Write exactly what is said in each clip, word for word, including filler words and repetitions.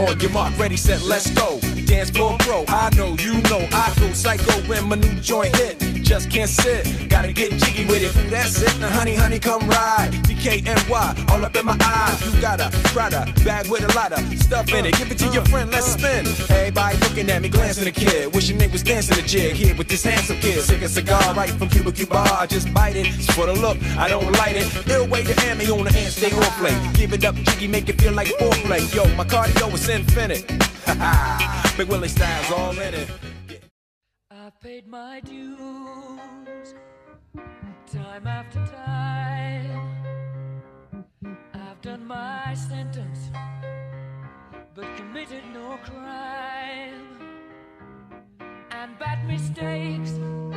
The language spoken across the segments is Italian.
on your mark, ready, set, let's go. Dance floor pro, I know, you know, I go psycho when my new joint hit. Just can't sit, gotta get jiggy with it. That's it, now honey, honey, come ride. D K N Y, all up in my eyes. You got a Prada bag with a lot of stuff in it. Give it to your friend, let's spin. Everybody looking at me, glancing at the kid. Wishing they was dancing a jig here with this handsome kid. Sick a cigar right from Cuba Cuba. I just bite it, it's for the look, I don't light it. Ill way to hand me on the hand, stay on play. Give it up, jiggy, make it feel like foreplay. Yo, my cardio is infinite. Big Willie style's all in it. I paid my dues, time after time. I've done my sentence, but committed no crime. And bad mistakes,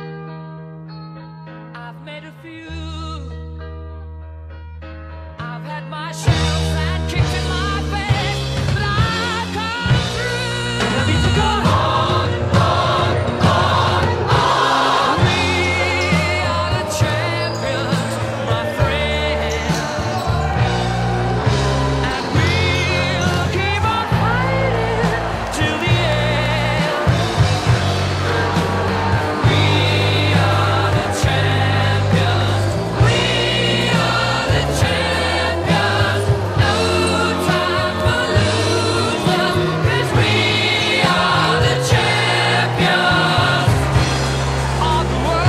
I've made a few. I've had my shadows and kicks in my face, but I've come through. I need to go on, on, on, on. We are the champions, my friend, and we'll keep on fighting till the end. We are the champions. We are the champions. No time for losers, 'cause we are the champions of the world.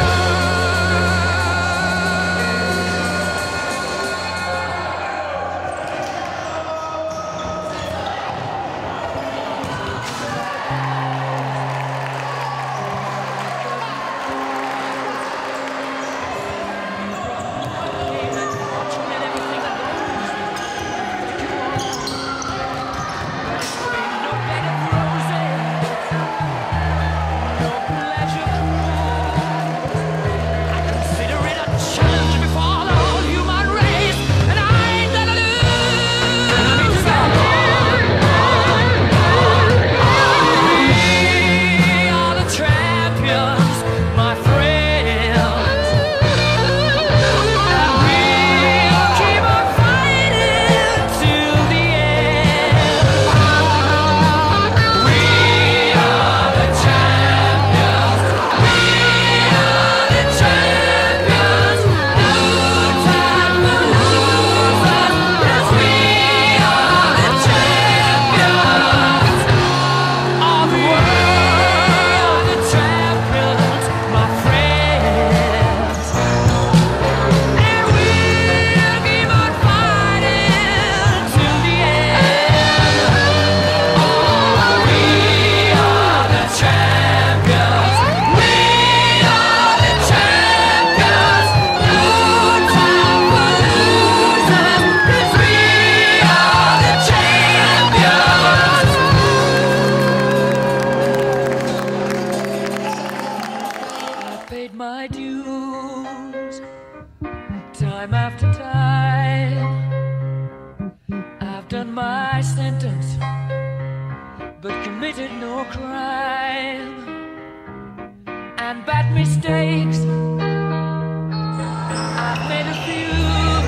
Paid my dues, time after time. I've done my sentence, but committed no crime. And bad mistakes, I've made a few.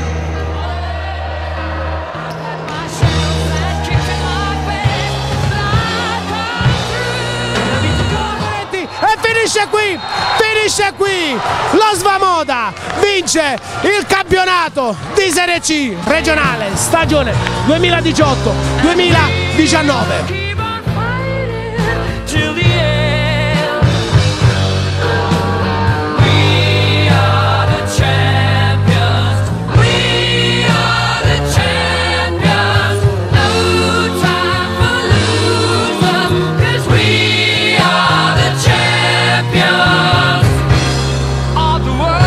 I've had my shadows and kicks in my face, but I've come through. E finisce qui, finisce qui, lo Svamoda vince il campionato di Serie C regionale stagione duemiladiciotto duemiladiciannove. Keep on fighting till the end. We are the champions. We are the champions. No time for losers, 'cause we are the champions of the world.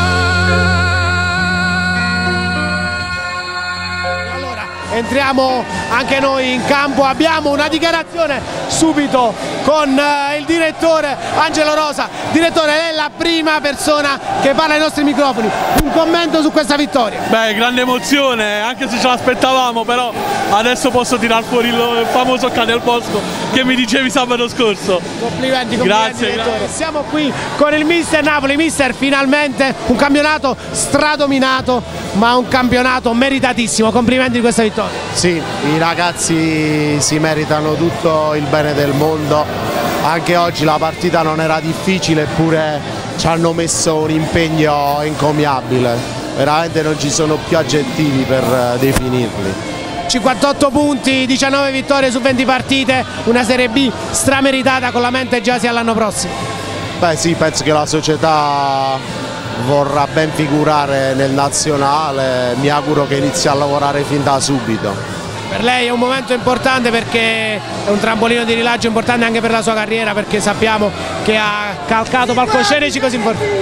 Allora, entriamo anche noi in campo, abbiamo una dichiarazione subito con eh, il direttore Angelo Rosa. Direttore, lei la prima persona che parla ai nostri microfoni. Un commento su questa vittoria? Beh, grande emozione, anche se ce l'aspettavamo, però adesso posso tirar fuori il famoso cane al bosco che mi dicevi sabato scorso. Complimenti, complimenti. Grazie, grazie. Siamo qui con il mister Napoli. Mister, finalmente un campionato stradominato, ma un campionato meritatissimo. Complimenti di questa vittoria. Sì, i ragazzi si meritano tutto il bene del mondo. Anche oggi la partita non era difficile, eppure ci hanno messo un impegno encomiabile. Veramente non ci sono più aggettivi per definirli. cinquantotto punti, diciannove vittorie su venti partite, una Serie B strameritata, con la mente già sia all'anno prossimo. Beh sì, penso che la società vorrà ben figurare nel nazionale, mi auguro che inizi a lavorare fin da subito. Per lei è un momento importante perché è un trampolino di rilancio importante anche per la sua carriera, perché sappiamo che ha calcato palcoscenici così importanti.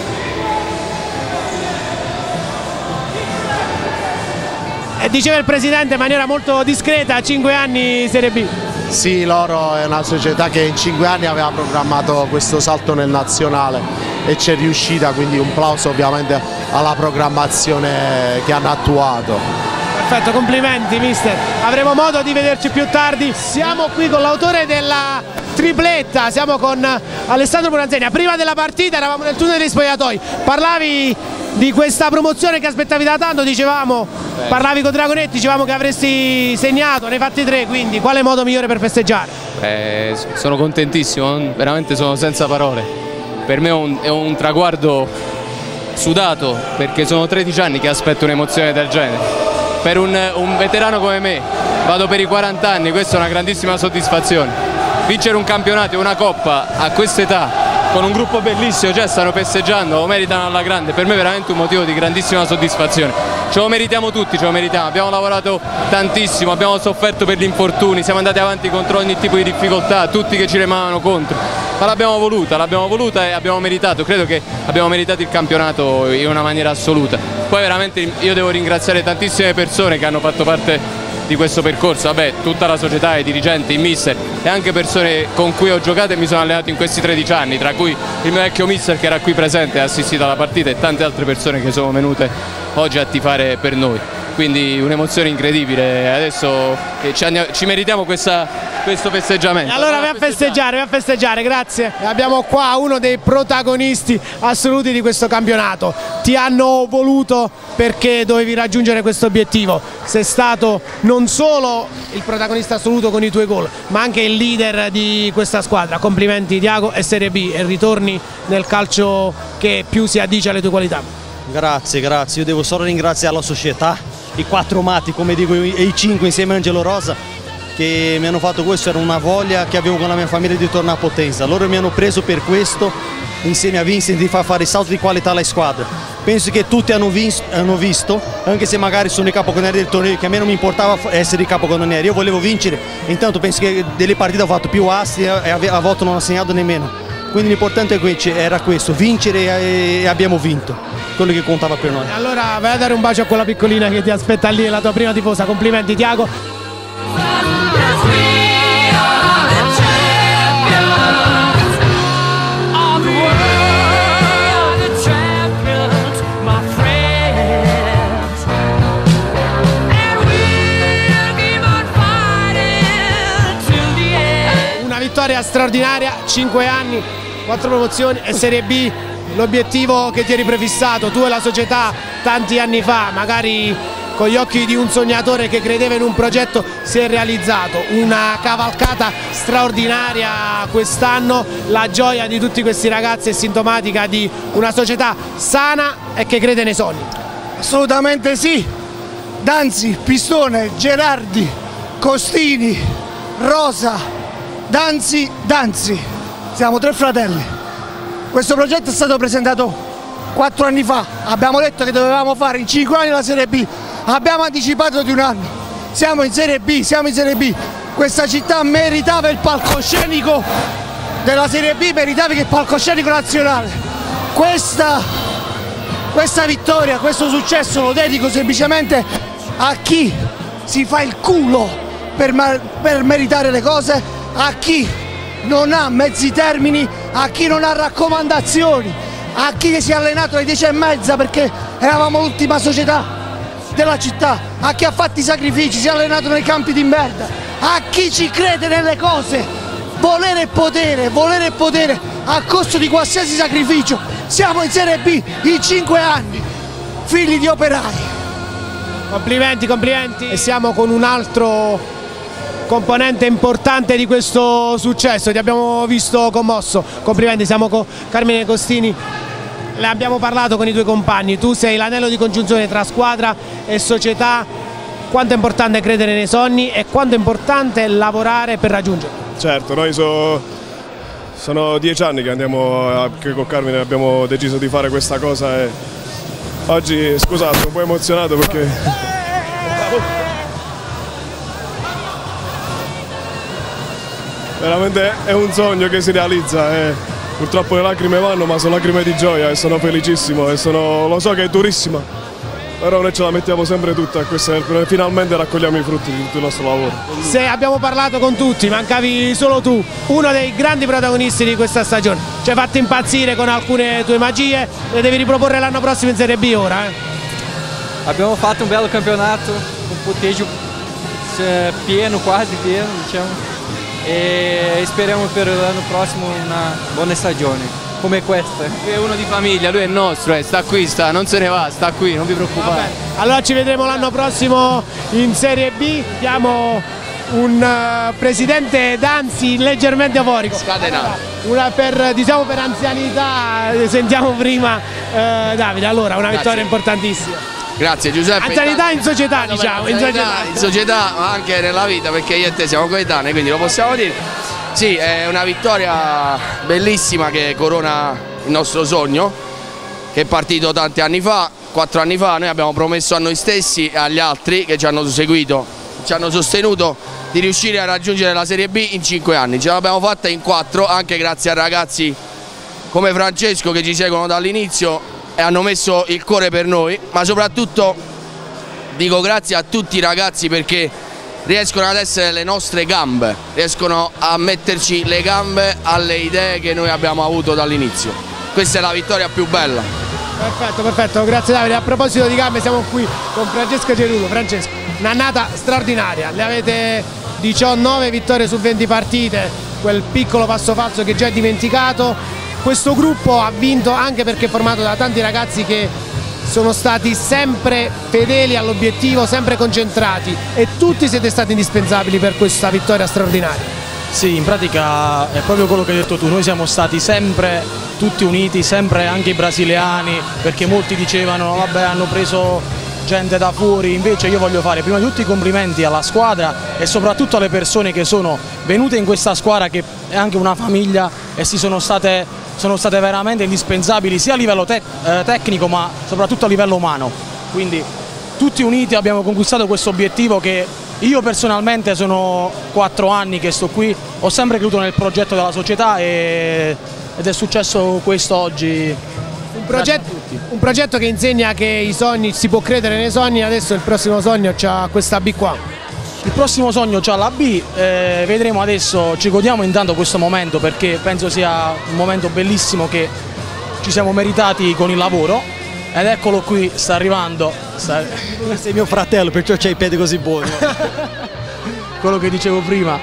E diceva il presidente in maniera molto discreta, cinque anni Serie B. Sì, loro è una società che in cinque anni aveva programmato questo salto nel nazionale e c'è riuscita, quindi un plauso ovviamente alla programmazione che hanno attuato. Perfetto, complimenti mister, avremo modo di vederci più tardi. Siamo qui con l'autore della tripletta, siamo con Alessandro Bonanzenia. Prima della partita eravamo nel tunnel degli spogliatoi, parlavi di questa promozione che aspettavi da tanto, dicevamo, Beh. parlavi con Dragonetti, dicevamo che avresti segnato, ne hai fatti tre, quindi quale modo migliore per festeggiare? Eh, sono contentissimo, veramente sono senza parole. Per me è un, è un traguardo sudato, perché sono tredici anni che aspetto un'emozione del genere. Per un, un veterano come me, vado per i quaranta anni, questa è una grandissima soddisfazione. Vincere un campionato e una coppa a quest'età, con un gruppo bellissimo, cioè stanno festeggiando, lo meritano alla grande, per me è veramente un motivo di grandissima soddisfazione. Ce lo meritiamo tutti, ce lo meritiamo, abbiamo lavorato tantissimo, abbiamo sofferto per gli infortuni, siamo andati avanti contro ogni tipo di difficoltà, tutti che ci remavano contro, ma l'abbiamo voluta, l'abbiamo voluta e abbiamo meritato, credo che abbiamo meritato il campionato in una maniera assoluta. Poi veramente io devo ringraziare tantissime persone che hanno fatto parte di questo percorso, vabbè, tutta la società, i dirigenti, il mister e anche persone con cui ho giocato e mi sono allenato in questi tredici anni, tra cui il mio vecchio mister che era qui presente e ha assistito alla partita e tante altre persone che sono venute oggi a tifare per noi. Quindi un'emozione incredibile, adesso ci, ci meritiamo questa, questo festeggiamento. E allora vai a festeggiare, vai a festeggiare, grazie. E abbiamo qua uno dei protagonisti assoluti di questo campionato. Ti hanno voluto perché dovevi raggiungere questo obiettivo. Sei stato non solo il protagonista assoluto con i tuoi gol, ma anche il leader di questa squadra. Complimenti Tiago, e Serie B, e ritorni nel calcio che più si addice alle tue qualità. Grazie, grazie. Io devo solo ringraziare la società, i quattro matti, come dico, e i cinque insieme a Angelo Rosa, che mi hanno fatto questo. Era una voglia che avevo con la mia famiglia di tornare a Potenza. Loro mi hanno preso per questo, insieme a Vincent, di far fare il salto di qualità alle squadre. Penso che tutti hanno, visto, hanno visto, anche se magari sono i capocannonieri del torneo, che a me non mi importava essere i capocannonieri, io volevo vincere. Intanto penso che delle partite ho fatto più assi e a volte non ho segnato nemmeno. Quindi l'importante era questo, vincere, e abbiamo vinto, quello che contava per noi. Allora vai a dare un bacio a quella piccolina che ti aspetta lì, la tua prima tifosa. Complimenti Tiago. Una vittoria straordinaria, cinque anni, quattro promozioni e Serie B. L'obiettivo che ti eri prefissato tu e la società tanti anni fa, magari con gli occhi di un sognatore che credeva in un progetto, si è realizzato. Una cavalcata straordinaria quest'anno, la gioia di tutti questi ragazzi è sintomatica di una società sana e che crede nei sogni. Assolutamente sì. Danzi, Pistone, Gerardi, Costini, Rosa, Danzi, Danzi, siamo tre fratelli. Questo progetto è stato presentato quattro anni fa, abbiamo detto che dovevamo fare in cinque anni la Serie B, abbiamo anticipato di un anno, siamo in Serie B, siamo in Serie B, questa città meritava il palcoscenico della Serie B, meritava il palcoscenico nazionale. Questa, questa vittoria, questo successo lo dedico semplicemente a chi si fa il culo per, per meritare le cose, a chi non ha mezzi termini, a chi non ha raccomandazioni, a chi si è allenato alle dieci e mezza perché eravamo l'ultima società della città, a chi ha fatto i sacrifici, si è allenato nei campi di merda, a chi ci crede nelle cose. Volere e potere, volere e potere a costo di qualsiasi sacrificio. Siamo in Serie B in cinque anni, figli di operai. Complimenti, complimenti. E siamo con un altro componente importante di questo successo, ti abbiamo visto commosso. Complimenti, siamo con Carmine Costini. Le abbiamo parlato con i tuoi compagni, tu sei l'anello di congiunzione tra squadra e società. Quanto è importante credere nei sogni e quanto è importante lavorare per raggiungerli? Certo, noi so, sono dieci anni che andiamo a, che con Carmine abbiamo deciso di fare questa cosa e oggi, scusate, sono un po' emozionato perché veramente è un sogno che si realizza e purtroppo le lacrime vanno, ma sono lacrime di gioia e sono felicissimo e sono, lo so che è durissima. Però noi ce la mettiamo sempre tutta e questa, finalmente raccogliamo i frutti di tutto il nostro lavoro. Se abbiamo parlato con tutti, mancavi solo tu, uno dei grandi protagonisti di questa stagione. Ci hai fatto impazzire con alcune tue magie, le devi riproporre l'anno prossimo in Serie B ora. Eh? Abbiamo fatto un bello campionato, un punteggio pieno, quasi pieno, diciamo, e speriamo per l'anno prossimo una buona stagione. Come questa. Lui è uno di famiglia, lui è nostro, eh, sta qui, sta, non se ne va, sta qui, non vi preoccupate. Vabbè. Allora ci vedremo l'anno prossimo in Serie B, diamo un uh, presidente Danzi leggermente euforico. Scatenato. Una per, diciamo per anzianità, sentiamo prima uh, Davide, allora una vittoria Grazie. importantissima. Grazie Giuseppe. Anzianità in società, diciamo, in società. in società, ma anche nella vita, perché io e te siamo coetanei, quindi lo possiamo dire. Sì, è una vittoria bellissima che corona il nostro sogno, che è partito tanti anni fa, quattro anni fa. Noi abbiamo promesso a noi stessi e agli altri che ci hanno seguito, ci hanno sostenuto, di riuscire a raggiungere la Serie B in cinque anni. Ce l'abbiamo fatta in quattro, anche grazie a ragazzi come Francesco che ci seguono dall'inizio e hanno messo il cuore per noi, ma soprattutto dico grazie a tutti i ragazzi perché riescono ad essere le nostre gambe, riescono a metterci le gambe alle idee che noi abbiamo avuto dall'inizio. Questa è la vittoria più bella. Perfetto, perfetto, grazie Davide. A proposito di gambe siamo qui con Francesco Cerulo. Francesco, un'annata straordinaria, le avete diciannove vittorie su venti partite, quel piccolo passo falso che già è dimenticato. Questo gruppo ha vinto anche perché è formato da tanti ragazzi che sono stati sempre fedeli all'obiettivo, sempre concentrati e tutti siete stati indispensabili per questa vittoria straordinaria. Sì, in pratica è proprio quello che hai detto tu, noi siamo stati sempre tutti uniti, sempre anche i brasiliani, perché molti dicevano vabbè hanno preso gente da fuori, invece io voglio fare prima di tutto i complimenti alla squadra e soprattutto alle persone che sono venute in questa squadra che è anche una famiglia e si sono state, sono state veramente indispensabili sia a livello te eh, tecnico ma soprattutto a livello umano, quindi tutti uniti abbiamo conquistato questo obiettivo che io personalmente sono quattro anni che sto qui, ho sempre creduto nel progetto della società e, ed è successo questo oggi. Un progetto, un progetto che insegna che i sogni, si può credere nei sogni, adesso il prossimo sogno c'ha questa B qua. Il prossimo sogno c'ha la B, eh, vedremo adesso, ci godiamo intanto questo momento perché penso sia un momento bellissimo che ci siamo meritati con il lavoro ed eccolo qui, sta arrivando. Sta... Sei mio fratello, perciò c'hai i piedi così buoni. Quello che dicevo prima,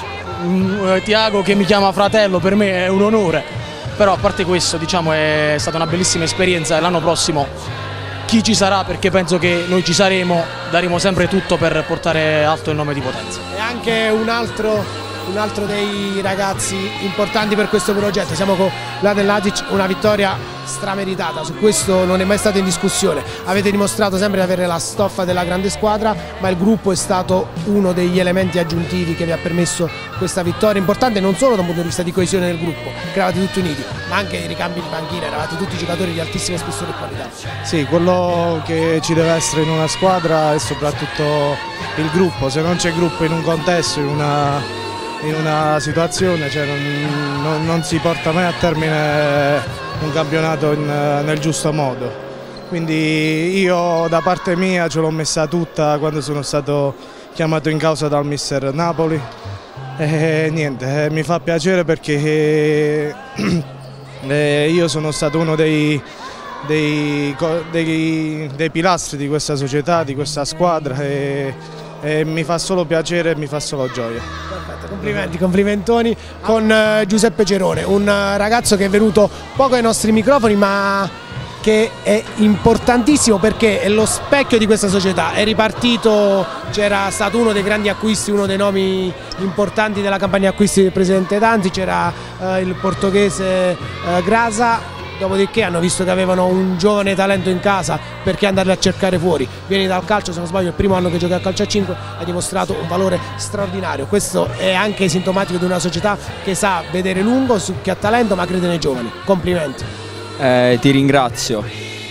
Tiago che mi chiama fratello per me è un onore. Però a parte questo diciamo è stata una bellissima esperienza e l'anno prossimo chi ci sarà, perché penso che noi ci saremo, daremo sempre tutto per portare alto il nome di Potenza. E anche un altro, un altro dei ragazzi importanti per questo progetto, siamo con Mladen Lazic, una vittoria strameritata, su questo non è mai stato in discussione, avete dimostrato sempre di avere la stoffa della grande squadra, ma il gruppo è stato uno degli elementi aggiuntivi che vi ha permesso questa vittoria importante non solo da un punto di vista di coesione del gruppo, che eravate tutti uniti, ma anche i ricambi di panchina, eravate tutti giocatori di altissimo spessore e qualità. Sì, quello che ci deve essere in una squadra è soprattutto il gruppo, se non c'è gruppo in un contesto, in una, in una situazione, cioè non, non, non si porta mai a termine un campionato in, nel giusto modo. Quindi io da parte mia ce l'ho messa tutta quando sono stato chiamato in causa dal mister Napoli Eh, niente, eh, mi fa piacere perché eh, io sono stato uno dei, dei, dei, dei pilastri di questa società, di questa squadra e, e mi fa solo piacere e mi fa solo gioia. Perfetto, complimenti, complimentoni con uh, Giuseppe Cerone, un uh, ragazzo che è venuto poco ai nostri microfoni ma che è importantissimo perché è lo specchio di questa società, è ripartito, c'era stato uno dei grandi acquisti, uno dei nomi importanti della campagna acquisti del presidente Danzi, c'era uh, il portoghese uh, Grasa, dopodiché hanno visto che avevano un giovane talento in casa, perché andarli a cercare fuori, vieni dal calcio, se non sbaglio il primo anno che gioca a calcio a cinque, ha dimostrato un valore straordinario, questo è anche sintomatico di una società che sa vedere lungo, che ha talento ma crede nei giovani, complimenti. Eh, ti ringrazio.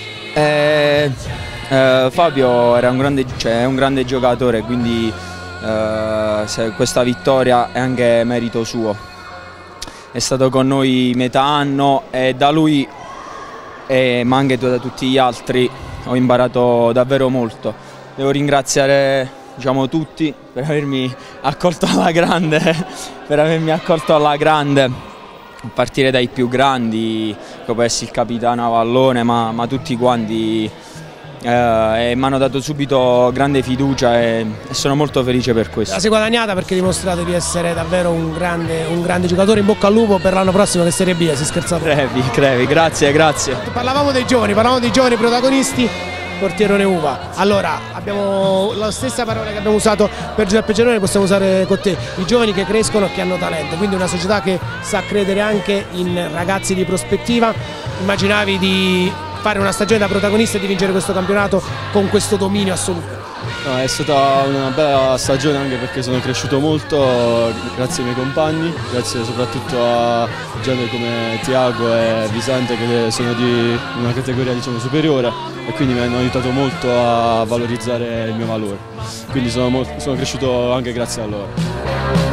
Eh, eh, Fabio era un grande, cioè, è un grande giocatore, quindi eh, se questa vittoria è anche merito suo. È stato con noi metà anno e da lui, e, ma anche da tutti gli altri, ho imparato davvero molto. Devo ringraziare, diciamo, tutti per avermi accolto alla grande, per avermi accolto alla grande. A partire dai più grandi, che può essere il capitano Avallone, ma, ma tutti quanti eh, mi hanno dato subito grande fiducia e, e sono molto felice per questo. La sei guadagnata perché dimostrate di essere davvero un grande, un grande giocatore, in bocca al lupo per l'anno prossimo che Serie B, si scherzato. Crevi, crevi, grazie, grazie. Parlavamo dei giovani, parlavamo dei giovani protagonisti. Portierone Uva, allora abbiamo la stessa parola che abbiamo usato per Giuseppe Cerone, possiamo usare con te, i giovani che crescono e che hanno talento, quindi una società che sa credere anche in ragazzi di prospettiva. Immaginavi di fare una stagione da protagonista e di vincere questo campionato con questo dominio assoluto? No, è stata una bella stagione anche perché sono cresciuto molto grazie ai miei compagni, grazie soprattutto a gente come Tiago e Vicente che sono di una categoria, diciamo, superiore e quindi mi hanno aiutato molto a valorizzare il mio valore, quindi sono, sono cresciuto anche grazie a loro.